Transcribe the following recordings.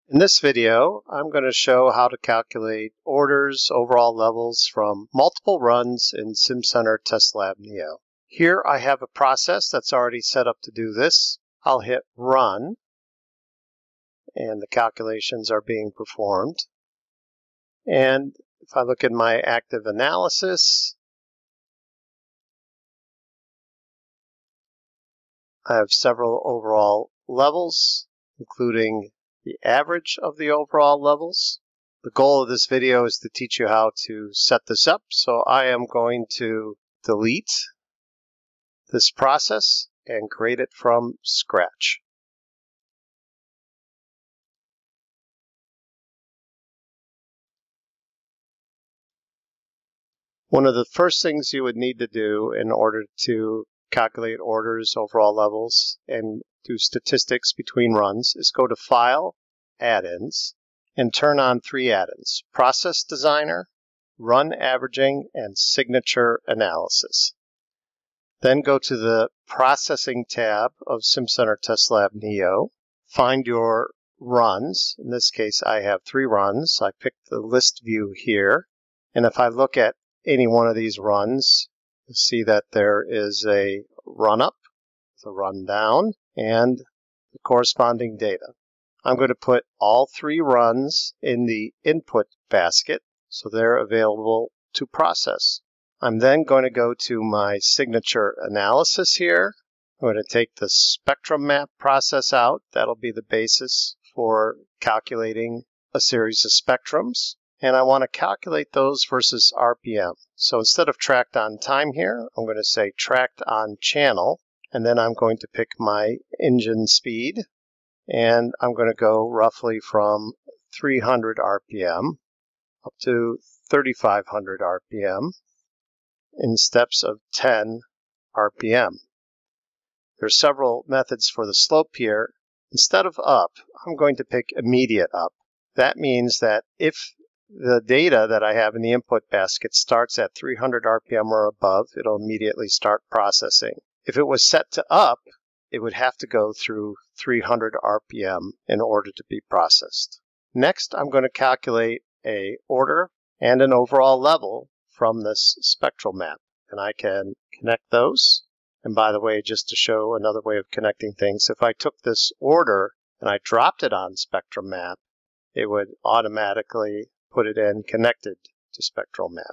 In this video, I'm going to show how to calculate orders, overall levels from multiple runs in SimCenter TestLab Neo. Here I have a process that's already set up to do this. I'll hit Run, and the calculations are being performed. And if I look at my active analysis, I have several overall levels, including the average of the overall levels. The goal of this video is to teach you how to set this up, so I am going to delete this process and create it from scratch. One of the first things you would need to do in order to calculate orders, overall levels, and do statistics between runs is go to File, Add-ins, and turn on three add-ins: Process Designer, Run Averaging, and Signature Analysis. Then go to the Processing tab of SimCenter TestLab Neo. Find your runs. In this case, I have 3 runs. I picked the list view here. And if I look at any one of these runs, you'll see that there is a run up, a run down, and the corresponding data. I'm going to put all 3 runs in the input basket so they're available to process. I'm then going to go to my signature analysis here. I'm going to take the spectrum map process out. That'll be the basis for calculating a series of spectrums. And I want to calculate those versus RPM. So instead of tracked on time here, I'm going to say tracked on channel. And then I'm going to pick my engine speed. And I'm going to go roughly from 300 RPM up to 3,500 RPM in steps of 10 RPM. There are several methods for the slope here. Instead of up, I'm going to pick immediate up. That means that if the data that I have in the input basket starts at 300 RPM or above, it'll immediately start processing. If it was set to up, it would have to go through 300 RPM in order to be processed. Next, I'm going to calculate an order and an overall level from this spectral map, and I can connect those. And by the way, just to show another way of connecting things, if I took this order and I dropped it on spectrum map, it would automatically put it in connected to spectral map.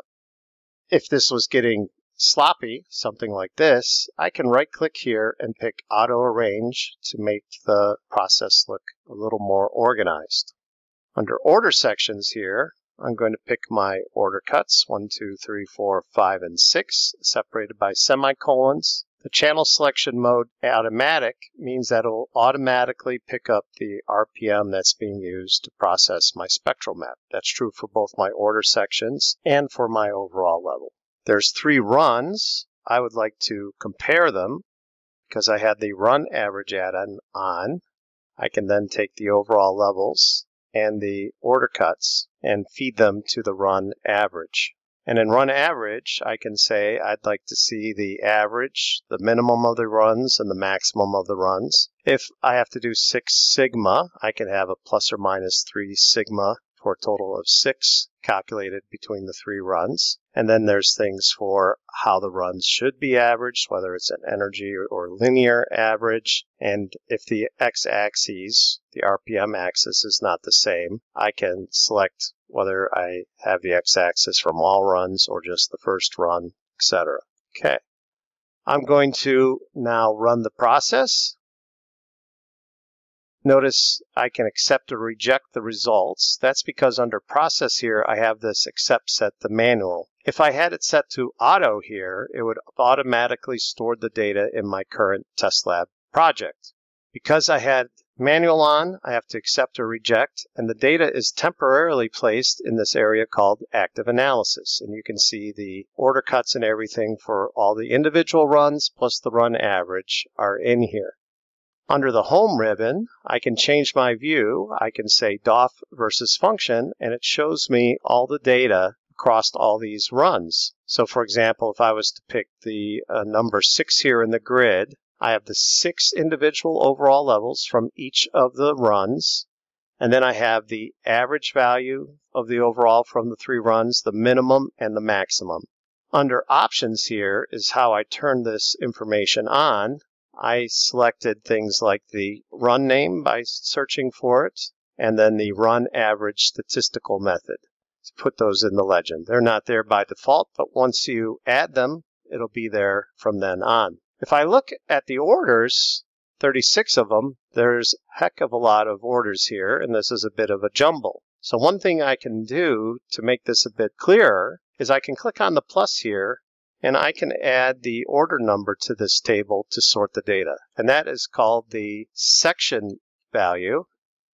If this was getting sloppy, something like this, I can right-click here and pick Auto Arrange to make the process look a little more organized. Under Order Sections here, I'm going to pick my order cuts, 1, 2, 3, 4, 5, and 6, separated by semicolons. The channel selection mode automatic means that it will automatically pick up the RPM that's being used to process my spectral map. That's true for both my order sections and for my overall level. There's 3 runs. I would like to compare them because I had the run average add-on on. I can then take the overall levels and the order cuts and feed them to the run average. And in run average, I can say I'd like to see the average, the minimum of the runs, and the maximum of the runs. If I have to do 6 sigma, I can have a plus or minus 3 sigma for a total of 6 calculated between the 3 runs. And then there's things for how the runs should be averaged, whether it's an energy or linear average. And if the x-axis, the RPM axis, is not the same, I can select whether I have the x-axis from all runs or just the first run, etc. Okay. I'm going to now run the process. Notice I can accept or reject the results. That's because under process here, I have this accept set to manual. If I had it set to auto here, it would automatically store the data in my current TestLab project. Because I had manual on, I have to accept or reject, and the data is temporarily placed in this area called active analysis. And you can see the order cuts and everything for all the individual runs plus the run average are in here. Under the Home ribbon, I can change my view. I can say DOF versus function, and it shows me all the data across all these runs. So for example, if I was to pick the number 6 here in the grid, I have the 6 individual overall levels from each of the runs, And then I have the average value of the overall from the 3 runs, the minimum and the maximum. Under options here is how I turn this information on. I selected things like the run name by searching for it, and then the run average statistical method to put those in the legend. They're not there by default, but once you add them, it'll be there from then on. If I look at the orders, 36 of them, there's a heck of a lot of orders here, and this is a bit of a jumble. So one thing I can do to make this a bit clearer is I can click on the plus here, and I can add the order number to this table to sort the data. And that is called the section value.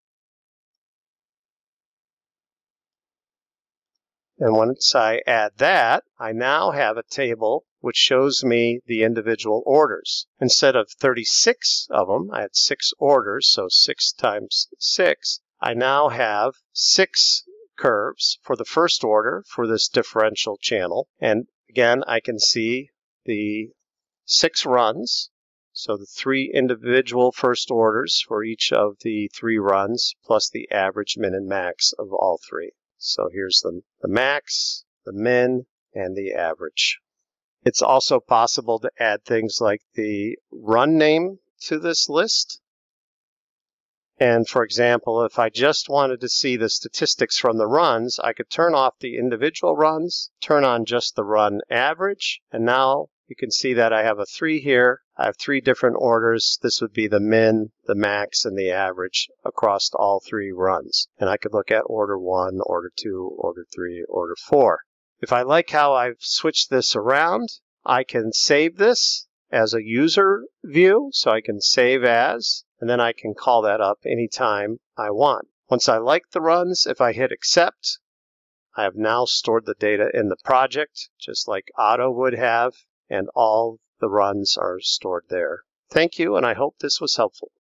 And once I add that, I now have a table which shows me the individual orders. Instead of 36 of them, I had 6 orders, so 6 times 6. I now have 6 curves for the first order for this differential channel. And again, I can see the 6 runs, so the 3 individual first orders for each of the 3 runs, plus the average, min, and max of all 3. So here's the max, the min, and the average. It's also possible to add things like the run name to this list. And for example, if I just wanted to see the statistics from the runs, I could turn off the individual runs, turn on just the run average, and now you can see that I have a 3 here. I have 3 different orders. This would be the min, the max, and the average across all 3 runs. And I could look at order 1, order 2, order 3, order 4. If I like how I've switched this around, I can save this as a user view. So I can save as, and then I can call that up anytime I want. Once I like the runs, if I hit accept, I have now stored the data in the project, just like Otto would have, and all the runs are stored there. Thank you, and I hope this was helpful.